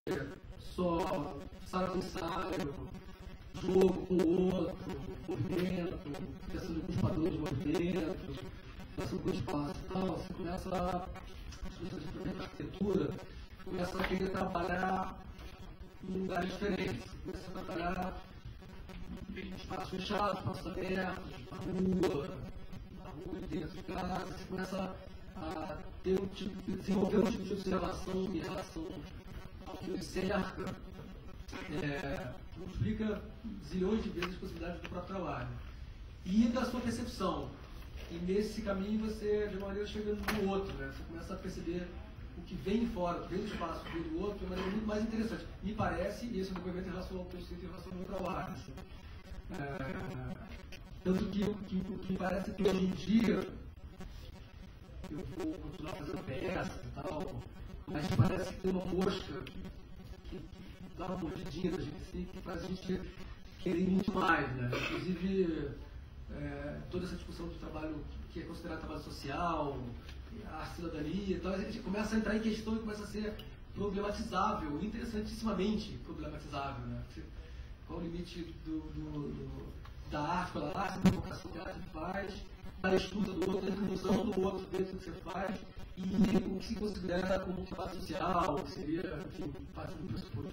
só sala de ensaio, jogo com o outro, movimento, pensando com os padrões de movimento, pensando com o espaço e tal, você começa a arquitetura, começa a querer trabalhar em lugares diferentes, você começa a trabalhar em espaços fechados, espaços abertos, na rua dentro de casa, você começa a ter desenvolver um tipo de relação em relação ao que nos cerca, multiplica zilhões de vezes as possibilidades do próprio trabalho e da sua percepção. E nesse caminho você, de uma maneira, chega no outro, né? Você começa a perceber o que vem de fora, o que vem do espaço, o que vem do outro, de uma maneira muito mais interessante. Me parece, e esse é um depoimento em relação ao que eu sinto em relação ao meu trabalho. Assim. Tanto que o que me parece que hoje em dia eu vou continuar fazendo peças e tal, mas parece que tem uma mosca que dá uma mordidinha da gente assim, que faz a gente querer muito mais, né? Inclusive, toda essa discussão do trabalho que é considerado trabalho social, a cidadania, então a gente começa a entrar em questão e começa a ser problematizável, interessantissimamente problematizável, né? Qual o limite da arte pela arte, da vocação que a arte faz, da escuta do outro, da inclusão do outro dentro do que você faz, e o que se considera como um trabalho social, que seria, enfim, parte do pressuposto.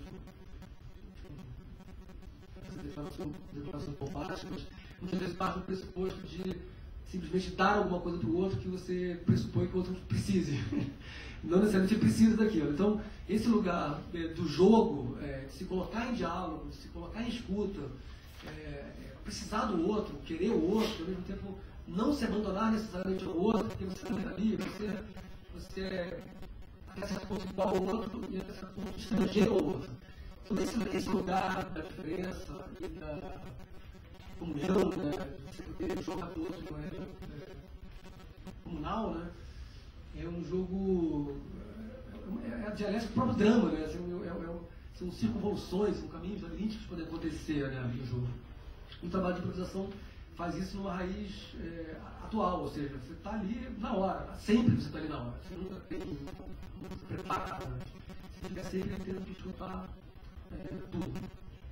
Essa declaração bombástica, mas muitas vezes parte do pressuposto de simplesmente dar alguma coisa para o outro que você pressupõe que o outro precise. Não necessariamente precisa daquilo. Então, esse lugar do jogo, de se colocar em diálogo, de se colocar em escuta, precisar do outro, querer o outro, ao mesmo tempo não se abandonar necessariamente ao outro, porque você não é ali, você até certo ponto igual ao outro e até certo ponto estrangeiro ao outro. Então, esse lugar da diferença e da comunhão, né? Você poder jogar todos de maneira comunal, né? É um jogo, é a dialética do próprio drama, né? São circunvoluções, são caminhos labirínticos que podem acontecer, né, no jogo. O trabalho de improvisação faz isso numa raiz atual, ou seja, você está ali na hora, sempre você está ali na hora, você nunca tem preparado, né? Você fica sempre tendo que escutar tudo.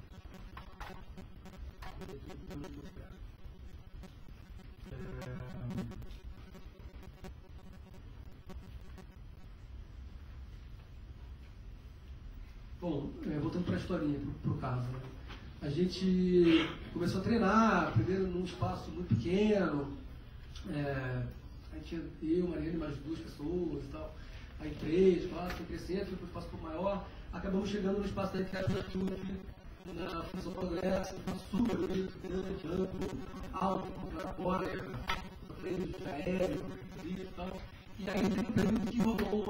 Bom, voltando para a historinha, para o caso, né? A gente começou a treinar, primeiro num espaço muito pequeno, a gente, eu, Mariana e mais 2 pessoas e tal, aí 3, 4, foi crescendo, foi para um espaço um pouco maior, acabamos chegando no espaço da Internet na Fundação Progresso, super bonito, grande, amplo, alto, contratório, treino de aéreo, e tal. E aí tem um período que rolou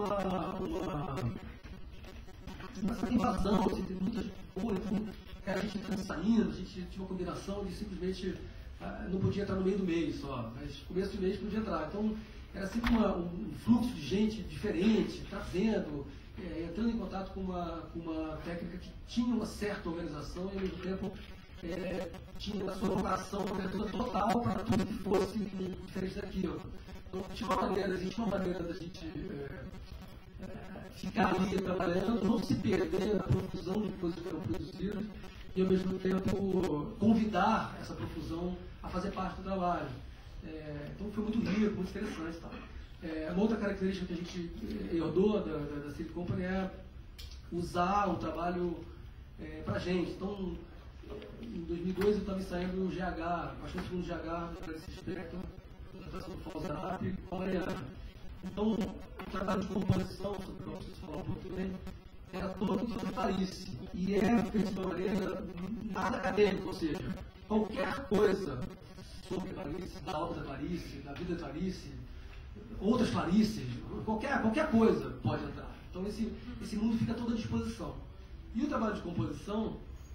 uma invasão, assim, tem muitas coisas, a gente entrando e saindo, a gente tinha uma combinação de simplesmente não podia entrar no meio do mês só, mas começo de mês podia entrar. Então era sempre um fluxo de gente diferente, trazendo, entrando em contato com uma técnica que tinha uma certa organização e ao mesmo tempo tinha a sua vocação, uma abertura total para tudo que fosse diferente daquilo. Então tinha uma maneira da gente ficar ali trabalhando, não se perder na profusão de coisas que foram produzidas e ao mesmo tempo convidar essa profusão a fazer parte do trabalho. Então foi muito rico, muito interessante. Tá? Uma outra característica que a gente herdou da City Company é usar o trabalho para a gente. Então, em 2002 eu estava ensaiando o GH, bastante segundo GH, para esse espectro, a atração do Falzarap com a Mariana. Então, o trabalho de composição, sobre o que vocês falaram muito bem, era todo sobre Clarice. E feito de uma maneira nada acadêmica, ou seja, qualquer coisa sobre Clarice, da obra da Clarice, da vida da Clarice, outras Clarices, qualquer coisa pode entrar. Então esse mundo fica todo à disposição. E o trabalho de composição,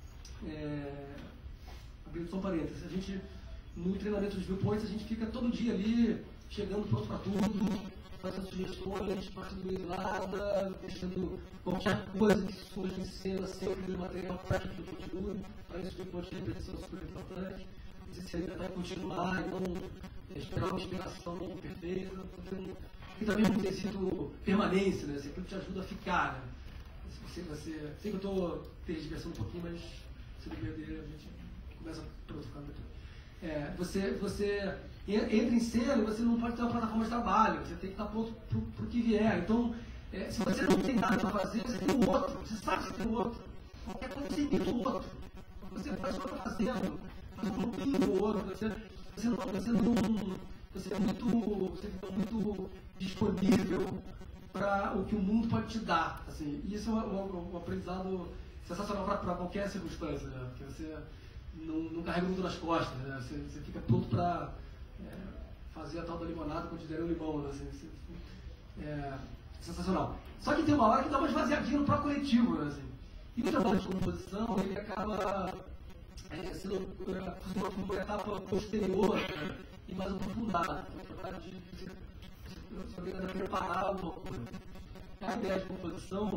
abrindo só um parênteses, a gente, no treinamento dos viewpoints, a gente fica todo dia ali, chegando pronto para tudo, fazendo sugestões, partindo do nada, deixando qualquer coisa que surja em cena, sempre no material prático do conteúdo, para isso que o viewpoint de repetição é super importante. Se ainda vai continuar, então esperar uma inspiração perfeita, e também não ter sido permanência, né? Sempre te ajuda a ficar, né? Sei que eu estou tergiversando um pouquinho, mas se não perder, a gente começa pronto, ficando aqui. Você entra em cena e você não pode ter uma plataforma de trabalho, você tem que estar pronto para o que vier. Então, se você não tem nada para fazer, você tem o outro, você sabe que você tem o outro. Qualquer coisa você imita o outro. Você faz o que está fazendo, faz um pouquinho do outro, você fica muito disponível para o que o mundo pode te dar. Assim. E isso é um aprendizado sensacional para qualquer circunstância, né? Porque você não carrega muito nas costas, né? Você fica pronto para fazer a tal da limonada quando te der um limão. Né? Assim, sensacional. Só que tem uma hora que dá uma esvaziadinha no próprio coletivo. Né? Assim. E o trabalho de composição, ele acaba sendo uma etapa posterior, né? E mais aprofundada. O trabalho de preparar uma coisa. A ideia de composição,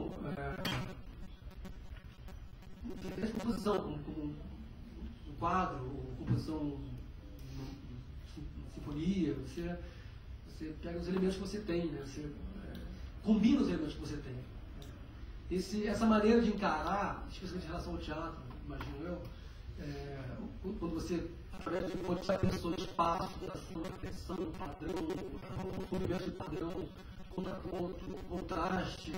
como um quadro, ou composição sinfonia, você pega os elementos que você tem, né? Você combina os elementos que você tem. Essa maneira de encarar, especialmente em relação ao teatro, imagino eu, quando você através de quantidade de pessoas, espaço, ação, repetição, padrão, movimento de padrão, contraponto, contraste,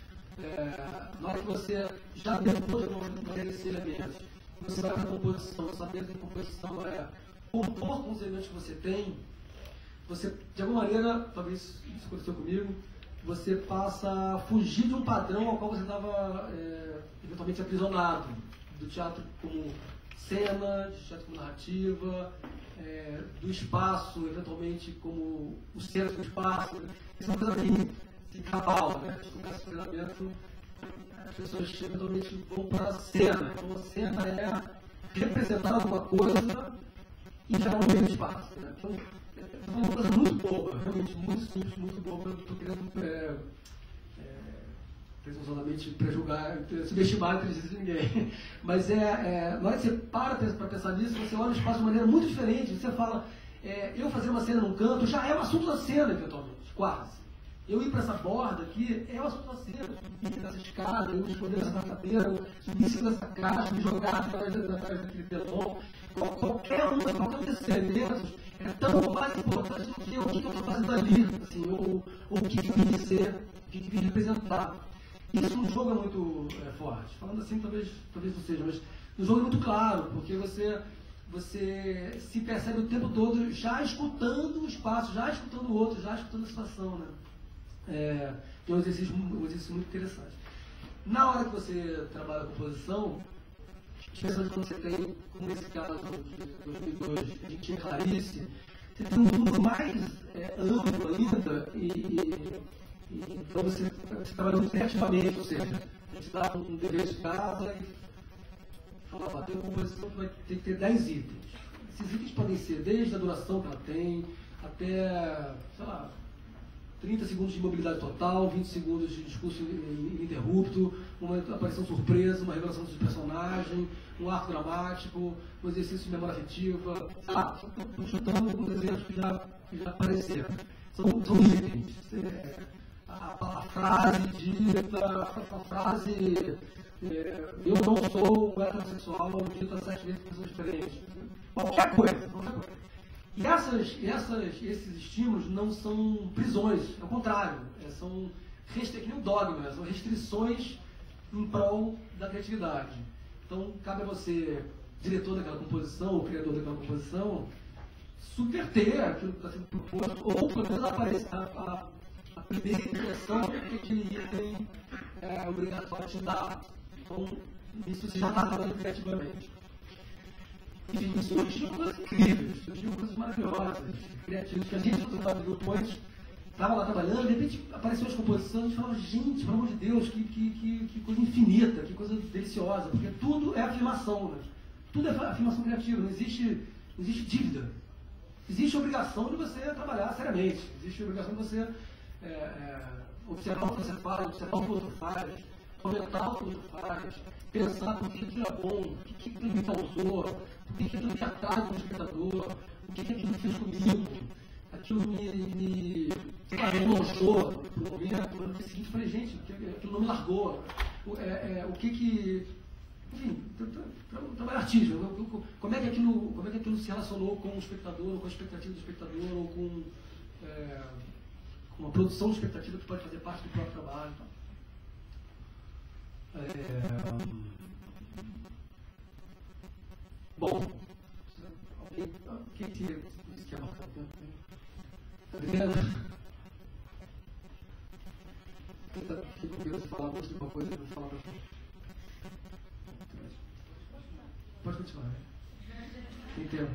na hora que você já tentou esses elementos, você vai para a composição, saber que a composição é compor com os elementos que você tem, você, de alguma maneira, talvez isso aconteceu comigo, você passa a fugir de um padrão ao qual você estava eventualmente aprisionado, do teatro como cena, de teatro como narrativa, do espaço, eventualmente como o centro do espaço. Isso é uma coisa bem cabal, né? Com esse treinamento, as pessoas eventualmente vão para a cena. Então a cena é representar alguma coisa e já não tem espaço. Né? Então, é uma coisa muito boa, realmente muito simples, muito boa. Eu estou querendo presunçosamente prejulgar, subestimar a inteligência de ninguém. Mas na hora que você para pensar nisso, você olha o espaço de maneira muito diferente. Você fala, eu fazer uma cena num canto já é um assunto da cena, eventualmente, quase. Eu ir para essa borda aqui é um assunto da cena. Eu ir nessa escada, eu escolher essa cadeira, eu subir em cima dessa caixa, me jogar atrás daquele telão. Qualquer um desses elementos é tão mais importante do que o que eu estou fazendo ali, assim, ou o que eu vim ser, o que eu vim representar. Isso no jogo é muito forte. Falando assim, talvez não seja, mas no jogo é muito claro, porque você se percebe o tempo todo já escutando o espaço, já escutando o outro, já escutando a situação, né? É um exercício muito interessante. Na hora que você trabalha a composição, especialmente quando você tem, como nesse caso de 2002, a gente tinha Clarice, você tem um mundo mais amplo ainda então você trabalha muito criativamente, ou seja, a gente dá um dever de casa e fala, tem uma composição que vai ter que ter 10 itens. Esses itens podem ser desde a duração que ela tem, até, sei lá, 30 segundos de mobilidade total, 20 segundos de discurso ininterrupto, uma aparição surpresa, uma revelação de personagem, um arco dramático, um exercício de memória afetiva, estou chutando alguns exemplos que já apareceram. São itens. A frase dita, a frase eu não sou um heterossexual, dita 7 vezes por pessoas diferentes. Qualquer coisa. E esses estímulos não são prisões, ao contrário, são que nem um dogma, são restrições em prol da criatividade. Então, cabe a você, diretor daquela composição, ou criador daquela composição, subverter aquilo que está sendo proposto, ou pelo menos aparecer a primeira impressão que aquele item é obrigatório a te dar. Então, isso você já está trabalhando criativamente. Enfim, surgiram coisas incríveis, surgiram coisas maravilhosas, criativas, que a gente, no do grupo antes, estava lá trabalhando, de repente apareceu as composições e falava, gente, pelo amor de Deus, que coisa infinita, que coisa deliciosa, porque tudo é afirmação, né? Tudo é afirmação criativa, não existe dívida. Existe a obrigação de você trabalhar seriamente, existe a obrigação de você observar o que você faz, observar o que o outro faz, comentar o que o outro faz, pensar por que aquilo é bom, o que aquilo me causou, por que aquilo me atrai como espectador, o que aquilo fez comigo, aquilo me lançou no momento, no dia seguinte, falei, gente, aquilo não me largou, o que enfim, trabalho artístico, como é que aquilo se relacionou com o espectador, ou com a expectativa do espectador, ou com uma produção de expectativa que pode fazer parte do próprio trabalho. Bom, quem quer marcar tempo? Quem curioso falar mais de uma coisa, eu vou falar para frente. Pode continuar, né? Tem tempo.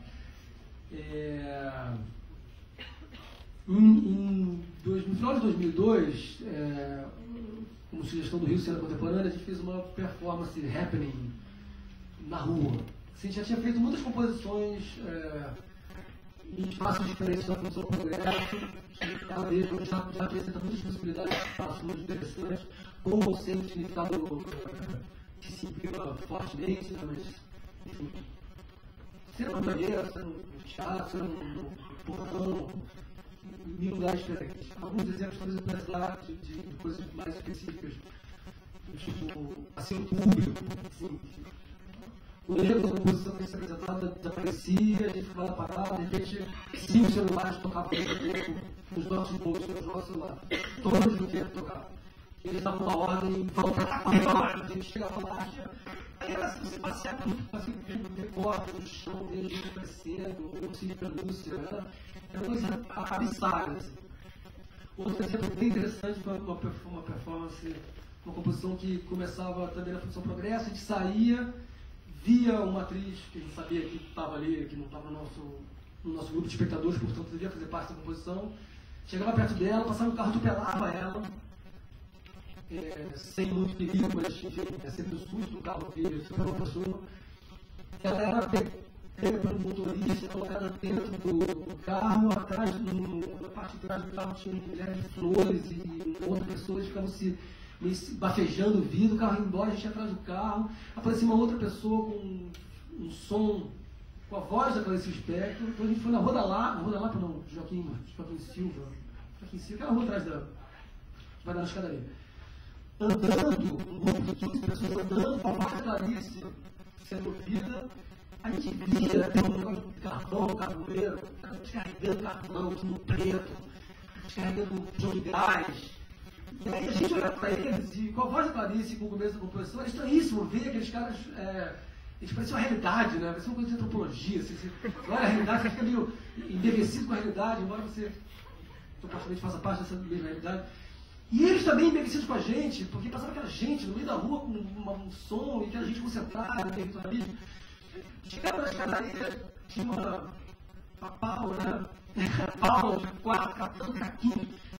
No final de 2002, como sugestão do Rio Cena Contemporânea, a gente fez uma performance happening na rua. A gente já tinha feito muitas composições em espaços diferentes da função do progresso, que cada vez já apresenta muitas possibilidades de espaços muito interessantes, com ou sem significado que se implica fortemente, né, mas, enfim, ser uma banheira, ser um teatro, ser um portão, em lugares diferentes. Alguns exemplos, talvez, eu pudesse dar de coisas mais específicas, tipo, assim, público, assim. O erro da composição que se apresentava desaparecia, a gente ficava lá parado, de repente, 5 celulares tocavam nos nossos bolsos, nos nossos celulares. Todos no tempo tocavam. Eles davam uma ordem, voltar com a hora, a gente chegava lá, aí era assim, você passeava, assim, recorte no chão, desde crescendo, eu consegui prenúncia, era coisa abissada, assim. Outro exemplo bem interessante foi uma performance, uma composição que começava também na função progresso, a gente saía, via uma atriz que a gente sabia que estava ali, que não estava no nosso grupo de espectadores, portanto devia fazer parte da composição, chegava perto dela, passava o carro, atropelava ela, sem muito perigo, mas enfim, sempre o susto do carro que superou a pessoa. Ela era pega pelo motorista, colocada dentro do carro, atrás, na parte de trás do carro tinha uma mulher de flores e outra pessoa, ficava se bafejando o vidro, o carro ia embora, a gente ia atrás do carro, aparecia uma outra pessoa com um som, com a voz da Clarice Lispector. Depois a gente foi na Rua da Lapa, não, Joaquim Silva, aquela rua atrás vai dar na escadaria. Andando, um grupo de 15 pessoas andando, com a voz da Clarice sendo ouvida, a gente via um carvão, um carvoeiro, descarregando carvão, no preto, descarregando jogo de gás. E aí a gente olhava para eles e com a voz da Clarice, com o começo da composição, era estranhíssimo ver aqueles caras, eles pareciam uma realidade, né? Parecia uma coisa de antropologia, assim, você olha a realidade, você fica meio embevecido com a realidade, embora você supostamente faça parte dessa mesma realidade. E eles também embevecidos com a gente, porque passava aquela gente no meio da rua com um som e aquela gente concentrada, territorialismo. Chegava na escadaria, tinha uma pau, né? Pau, 4, catando caquinho.